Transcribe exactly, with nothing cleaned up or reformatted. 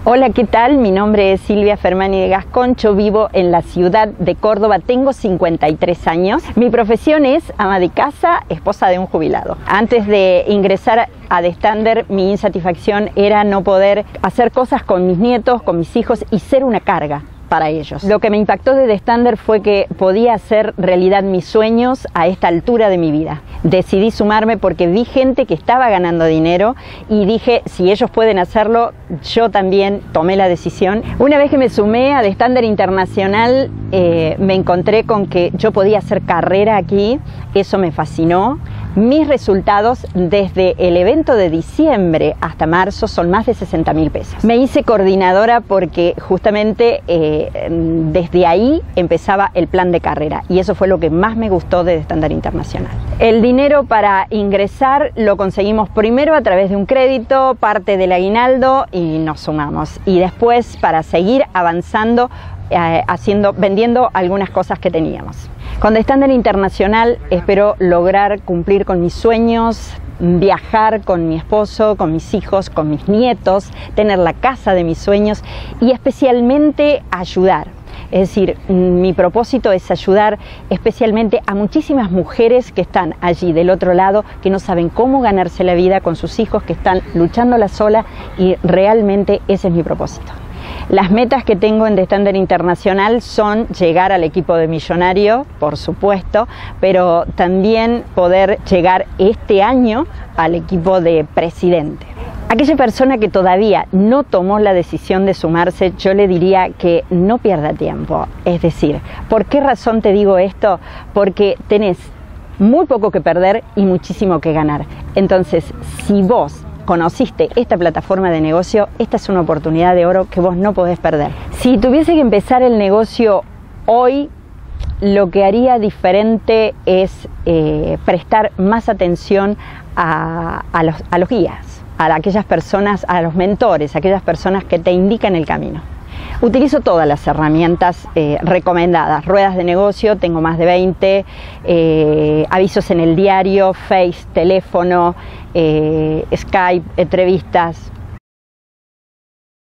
Hola, ¿qué tal? Mi nombre es Silvia Fermani de Gascón, yo vivo en la ciudad de Córdoba, tengo cincuenta y tres años. Mi profesión es ama de casa, esposa de un jubilado. Antes de ingresar a The Standard, mi insatisfacción era no poder hacer cosas con mis nietos, con mis hijos y ser una carga para ellos. Lo que me impactó de The Standard fue que podía hacer realidad mis sueños a esta altura de mi vida. Decidí sumarme porque vi gente que estaba ganando dinero y dije, si ellos pueden hacerlo, yo también tomé la decisión. Una vez que me sumé a The Standard Internacional, eh, me encontré con que yo podía hacer carrera aquí. Eso me fascinó. Mis resultados desde el evento de diciembre hasta marzo son más de sesenta mil pesos. Me hice coordinadora porque justamente eh, desde ahí empezaba el plan de carrera y eso fue lo que más me gustó de The Standard Internacional. El dinero para ingresar lo conseguimos primero a través de un crédito, parte del aguinaldo y nos sumamos. Y después para seguir avanzando, eh, haciendo, vendiendo algunas cosas que teníamos. Con The Standard Internacional espero lograr cumplir con mis sueños, viajar con mi esposo, con mis hijos, con mis nietos, tener la casa de mis sueños y especialmente ayudar. Es decir, mi propósito es ayudar especialmente a muchísimas mujeres que están allí del otro lado, que no saben cómo ganarse la vida con sus hijos, que están luchándola sola y realmente ese es mi propósito. Las metas que tengo en The Standard Internacional son llegar al equipo de millonario, por supuesto, pero también poder llegar este año al equipo de presidente. Aquella persona que todavía no tomó la decisión de sumarse, yo le diría que no pierda tiempo. Es decir, ¿por qué razón te digo esto? Porque tenés muy poco que perder y muchísimo que ganar. Entonces, si vos conociste esta plataforma de negocio, esta es una oportunidad de oro que vos no podés perder. Si tuviese que empezar el negocio hoy, lo que haría diferente es eh, prestar más atención a, a, los, a los guías, a aquellas personas, a los mentores, a aquellas personas que te indican el camino. Utilizo todas las herramientas eh, recomendadas, ruedas de negocio, tengo más de veinte, eh, avisos en el diario, Face, teléfono, eh, Skype, entrevistas,